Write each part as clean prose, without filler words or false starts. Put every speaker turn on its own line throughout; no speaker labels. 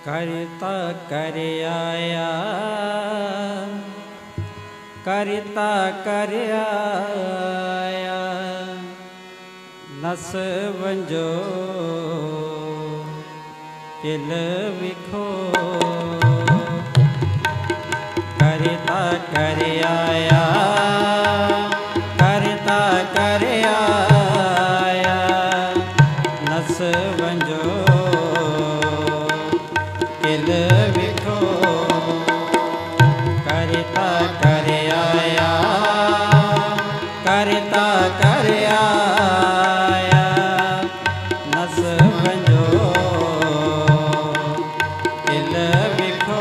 करता कर आया, करता कर आया, नस वंजो चिल विखो। करता कर आया, करता कर आया, नस वंजो चिल विखो। करता कर आया, करता कर आया, नस वंजो चिल विखो।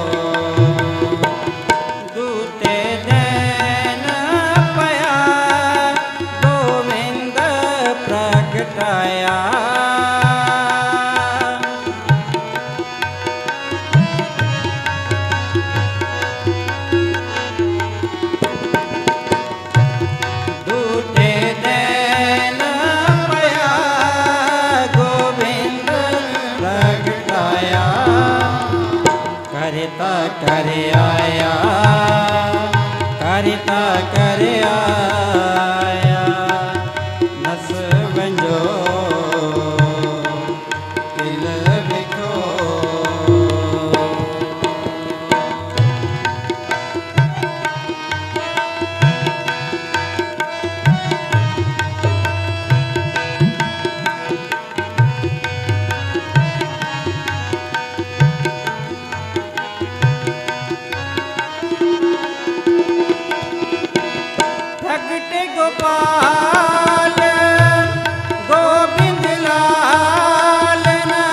दूते दैन पया गोविंद प्रगटाया। करता कर आया, करता कर आया, नस वंजो चिल विखो। प्रगटे गोपाल गोविंद लाल ना।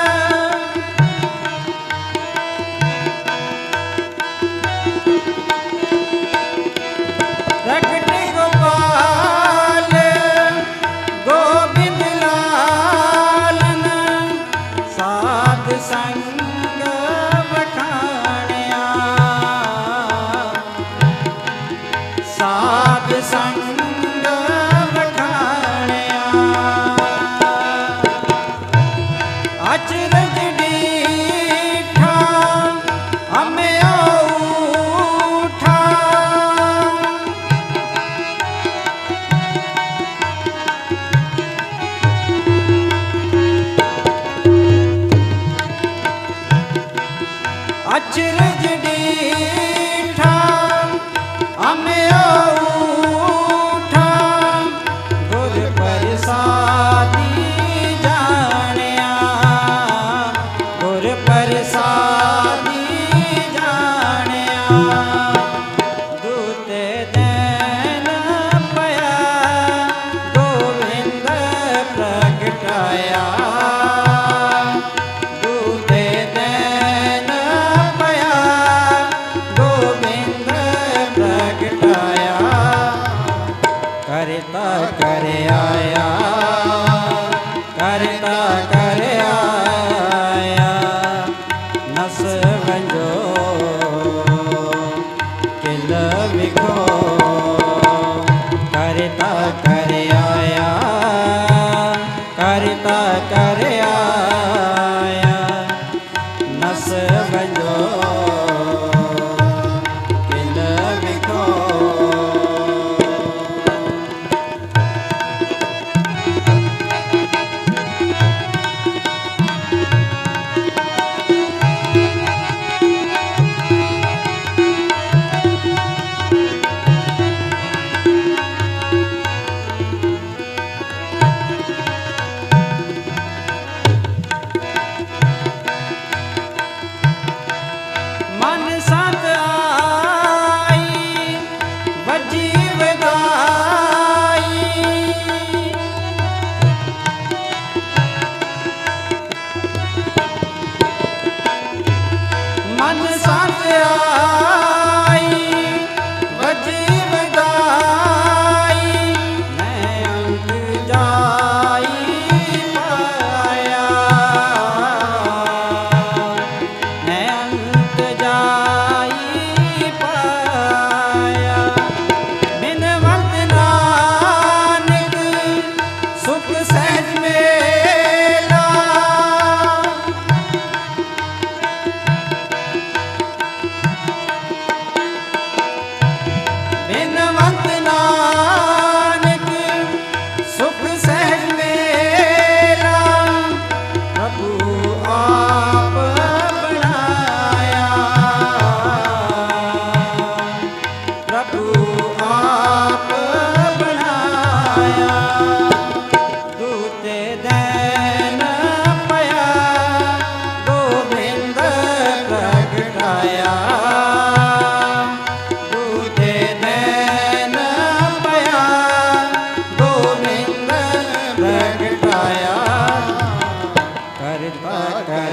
प्रगटे गोपाल गोविंद लाल ना। साध संग बखानिया, साध संग बखानिया। अचरज डीठा हमें उठा। अचरज डीठा हमें उठा। गुर प्रसादी जानिया, गुर प्रसादी जानिया। दूते दैन पया गोविंद प्रगटाया। दूते दैन पया गोविंद प्रगटाया। करता कर आया, करता कर आया,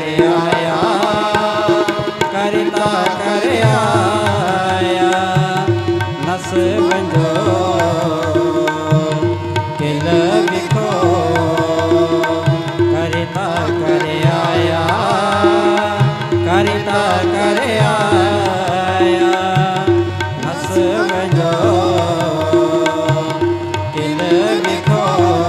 आया करता कर आया नस वंजो किल विखो करता कर आया करता कर आया नस वंजो किल विखो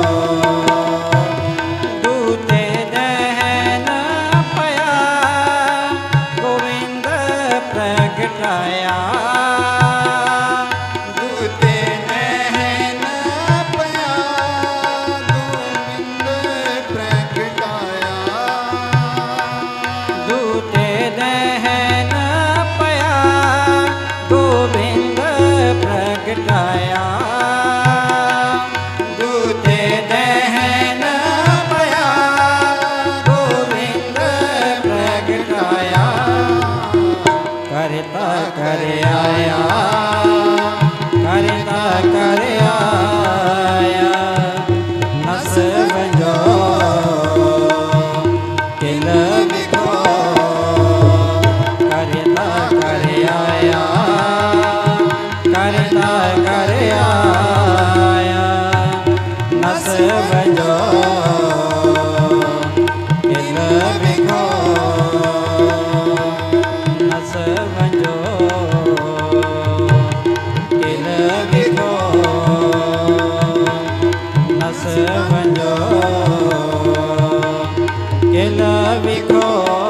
दूते दहन पया गोविंद प्रगटाया
दूते नैन पया गोविंद प्रगटाया
दूते दहन पया गोविंद प्रगटाया दूते दहन पया गोविंद प्रगटाया करता कर आया करता कर आया नस वंजो किल विखो करता कर आया करता कर आया नस वंजो किल विखो नस वंजो किल विखो नस वंजो किल विखो